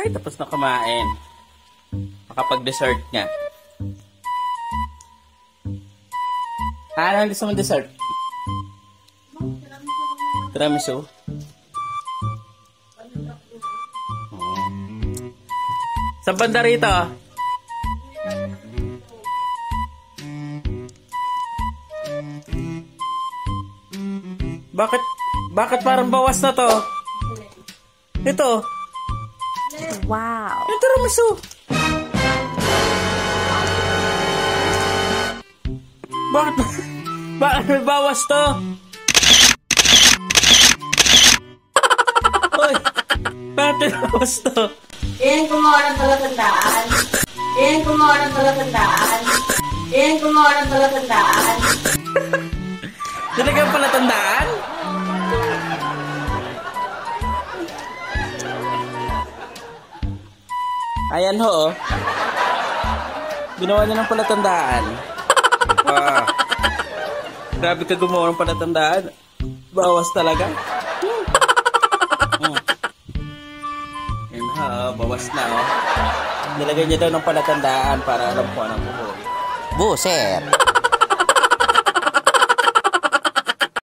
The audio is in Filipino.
Ay, tapos na kumain. Makapag-dessert nga. Ano gusto mo dessert? Tiramisu. Saan banda rito? Bakit parang bawas na to? Ito. Wow. Yung tiramisu. Bakit may bawas to? Hoy, bakit may bawas to? Yan gumawa ng palatandaan. Yan gumawa ng palatandaan. Yan gumawa ng palatandaan. Talagang palatandaan? Ayan ho, oh. Ginawa niya ng palatandaan. Ah. Grabe ka gumawa ng palatandaan. Bawas talaga. Yan ha, bawas na, oh. Nilagay niya daw ng palatandaan para alam ko anong buhok. Buset.